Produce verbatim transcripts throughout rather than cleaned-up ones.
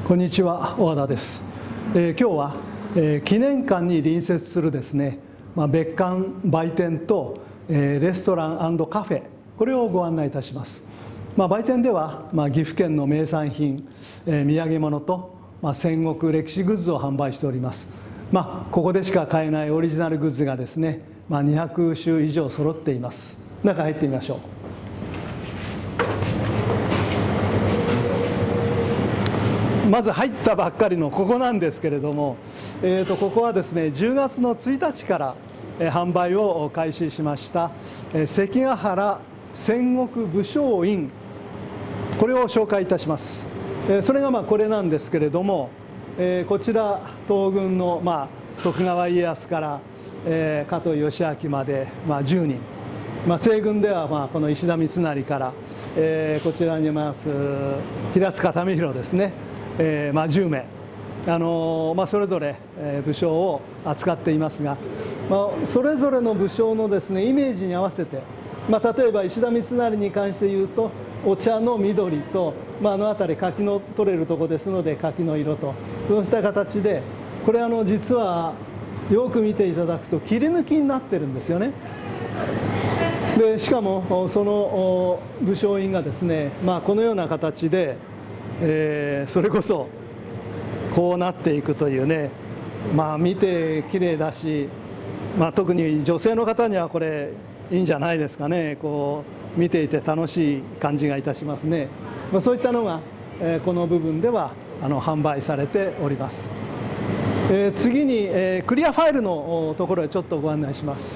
こんにちは、小和田です。えー、今日は、えー、記念館に隣接するですね、まあ、別館売店と、えー、レストラン&カフェ、これをご案内いたします。まあ、売店では、まあ、岐阜県の名産品、えー、土産物と、まあ、戦国歴史グッズを販売しております。まあ、ここでしか買えないオリジナルグッズがですね、まあ、にひゃくしゅう以上揃っています。中入ってみましょう。まず入ったばっかりのここなんですけれども、えー、とここはですねじゅうがつのついたちから、えー、販売を開始しました、えー、関ヶ原戦国武将院、これを紹介いたします。えー、それがまあこれなんですけれども、えー、こちら東軍の、まあ、徳川家康から、えー、加藤義明まで、まあ、じゅうにん、まあ、西軍ではまあこの石田三成から、えー、こちらにいます平塚民弘ですね、えーまあ、じゅうめい、あのーまあ、それぞれ、えー、武将を扱っていますが、まあ、それぞれの武将のですねイメージに合わせて、まあ、例えば石田三成に関して言うとお茶の緑と、まあ、あの辺り柿の取れるとこですので柿の色と、そうした形でこれあの実はよく見ていただくと切り抜きになってるんですよね。でしかもその武将院がですね、まあ、このような形で、えー、それこそこうなっていくというね、まあ見て綺麗だし、まあ、特に女性の方にはこれいいんじゃないですかね。こう見ていて楽しい感じがいたしますね。まあ、そういったのが、えー、この部分ではあの販売されております。えー、次に、えー、クリアファイルのところへちょっとご案内します。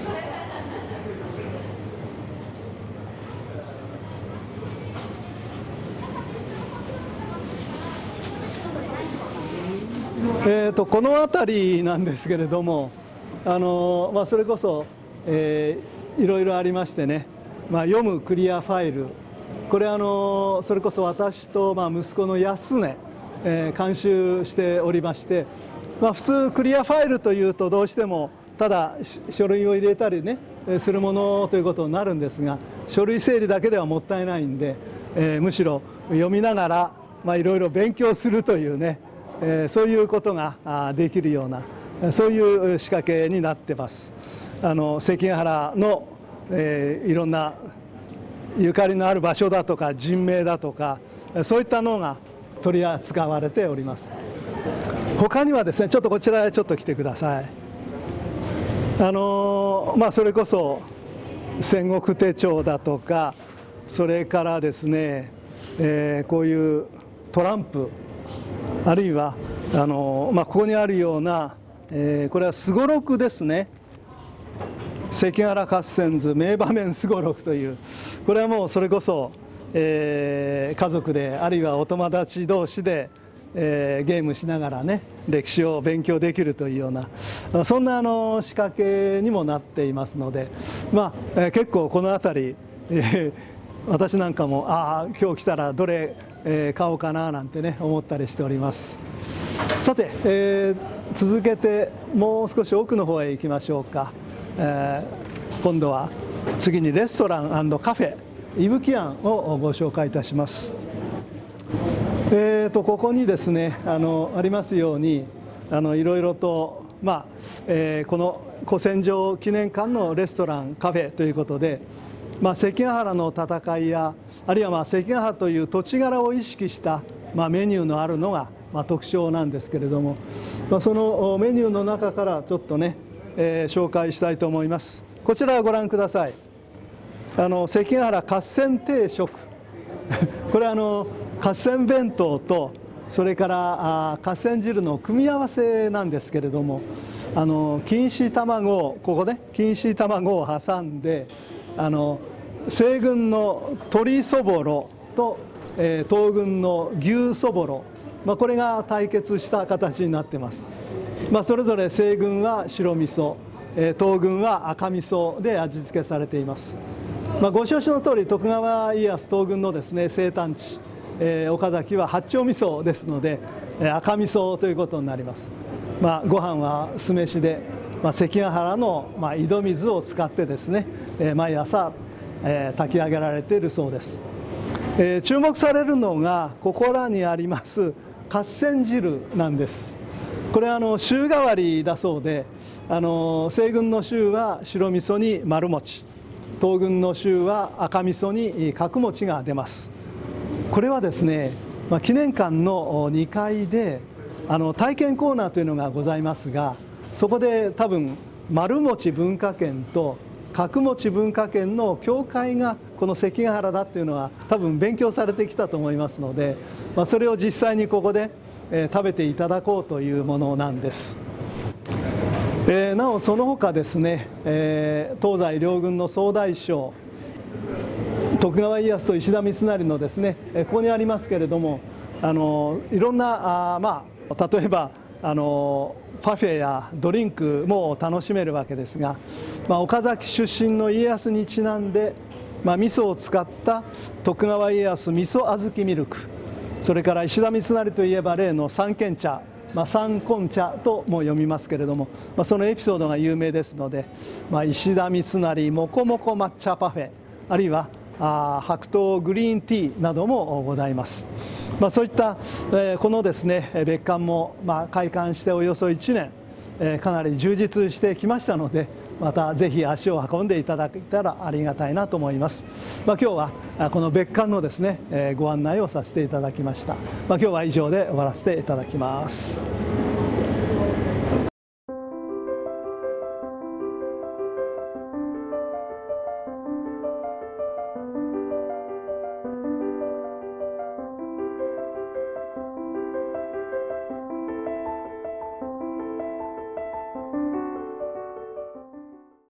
えー、とこの辺りなんですけれども、あの、まあ、それこそ、えー、いろいろありましてね、まあ、読むクリアファイル、これあのそれこそ私と、まあ、息子の安根、えー、監修しておりまして、まあ、普通クリアファイルというとどうしてもただ書類を入れたりねするものということになるんですが、書類整理だけではもったいないんで、えー、むしろ読みながら、まあ、いろいろ勉強するというね、えー、そういうことができるような、そういう仕掛けになってます。あの関ヶ原の、えー、いろんなゆかりのある場所だとか人名だとか、そういったのが取り扱われております。他にはですね、ちょっとこちらへちょっと来てください。あのまあそれこそ戦国手帳だとか、それからですね、えー、こういうトランプ、あるいはあの、まあ、ここにあるような、えー、これはすごろくですね。関ヶ原合戦図名場面すごろくという、これはもうそれこそ、えー、家族であるいはお友達同士で、えー、ゲームしながらね歴史を勉強できるというような、そんなあの仕掛けにもなっていますので、まあ、えー、結構この辺り、えー、私なんかもああ今日来たらどれえー、買おうかななんてね思ったりしております。さて、えー、続けてもう少し奥の方へ行きましょうか。えー、今度は次にレストラン&カフェ伊吹庵をご紹介いたします。えーとここにですね あのありますように、あのいろいろと、まあえー、この古戦場記念館のレストランカフェということで、まあ、関ヶ原の戦いや、あるいはまあ関ヶ原という土地柄を意識した、まあ、メニューのあるのが、まあ、特徴なんですけれども、まあ、そのメニューの中からちょっとね、えー、紹介したいと思います。こちらをご覧ください。あの関ヶ原合戦定食これはあの合戦弁当とそれからあ合戦汁の組み合わせなんですけれども、あの錦糸卵をここね錦糸卵を挟んで、あの西軍の鶏そぼろと、えー、東軍の牛そぼろ、まあ、これが対決した形になっています。まあ、それぞれ西軍は白味噌、えー、東軍は赤味噌で味付けされています。まあ、ご承知の通り徳川家康東軍のですね生誕地、えー、岡崎は八丁味噌ですので、えー、赤味噌ということになります。まあ、ご飯は酢飯で、まあ、関ヶ原の、まあ、井戸水を使ってですね、えー、毎朝、えー、炊き上げられているそうです。えー、注目されるのがここらにあります合戦汁なんです。これはあの週替わりだそうで、あの西軍の週は白味噌に丸餅、東軍の週は赤味噌に角餅が出ます。これはですね、まあ、記念館のにかいであの体験コーナーというのがございますが、そこで多分丸餅文化圏と角餅文化圏の境界がこの関ヶ原だっていうのは多分勉強されてきたと思いますので、まあ、それを実際にここで、えー、食べていただこうというものなんです。えー、なおその他ですね、えー、東西両軍の総大将徳川家康と石田三成のですね、ここにありますけれども、あのいろんなあ、まあ、例えばあのパフェやドリンクも楽しめるわけですが、まあ、岡崎出身の家康にちなんで、まあ、味噌を使った徳川家康味噌小豆ミルク、それから石田三成といえば例の三軒茶、まあ、三根茶とも読みますけれども、まあ、そのエピソードが有名ですので、まあ、石田三成もこもこ抹茶パフェ、あるいはあ白桃グリーンティーなどもございます。まあ、そういった、えー、このですね別館も、まあ、開館しておよそいちねん、えー、かなり充実してきましたので、またぜひ足を運んでいただけたらありがたいなと思います。まあ、今日はこの別館のですね、えー、ご案内をさせていただきました。まあ、今日は以上で終わらせていただきます。